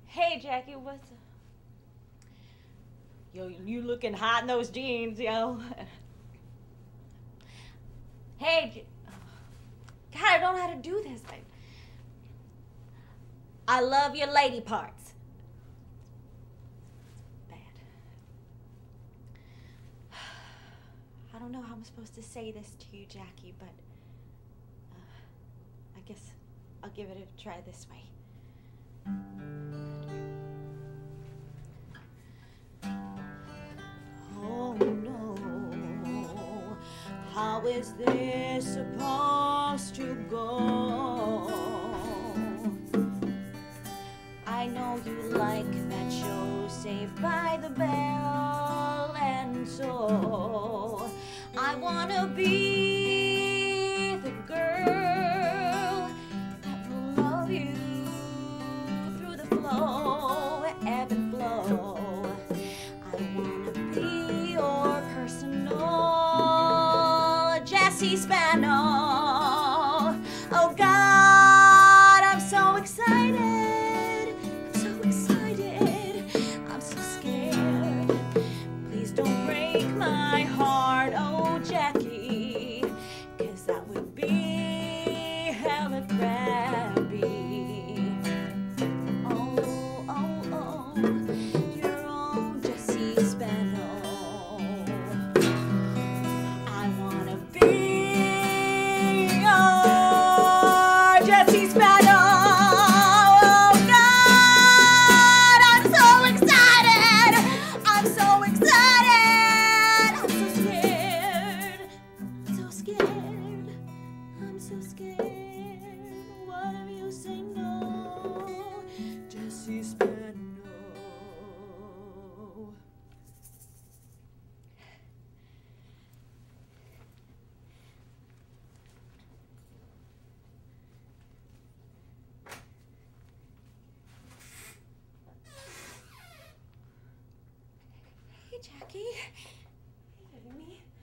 Hey, Jackie, what's up? Yo, you looking hot in those jeans, yo. Hey, God, I don't know how to do this. I love your lady parts. Bad. I don't know how I'm supposed to say this to you, Jackie, but I guess I'll give it a try this way. Oh no, how is this supposed to go? I know you like that show Saved by the Bell, and so I wanna be the girl that will love you through the flow, ebb and flow. I wanna be your personal Jessie Spano. Oh God, I'm so excited. I'm so excited. I'm so scared. Please don't break my heart, oh Jackie, 'cause that would be hella crappy. Your own Jessie Spano. I wanna be your Jessie Spano. Oh God, I'm so excited. I'm so excited. I'm so scared. I'm so scared. I'm so scared. What if you say no, Jessie Spano? Hey, Jackie. Hey, me.